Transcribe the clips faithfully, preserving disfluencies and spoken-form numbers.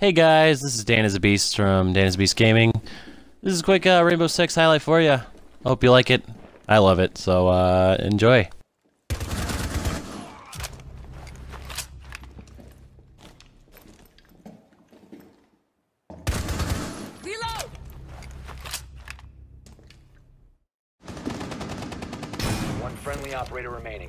Hey guys, this is Danisabeast from Danisabeast Gaming. This is a quick uh, Rainbow Six highlight for you. I hope you like it. I love it, so uh, enjoy. Reload! One friendly operator remaining.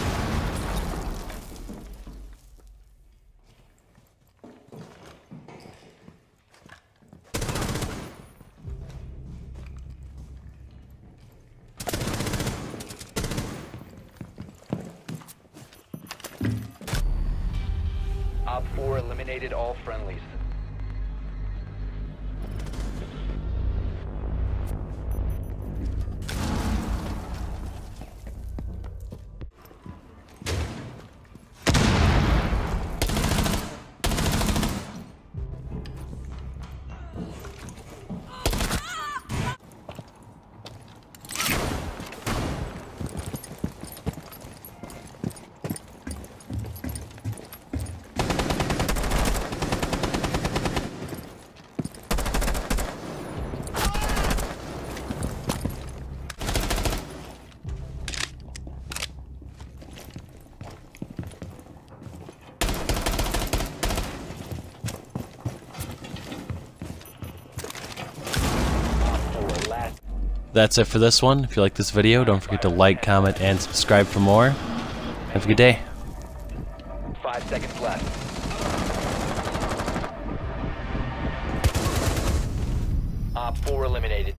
Op four eliminated all friendlies. That's it for this one. If you like this video, don't forget to like, comment, and subscribe for more. Have a good day. Five seconds left. Op four eliminated.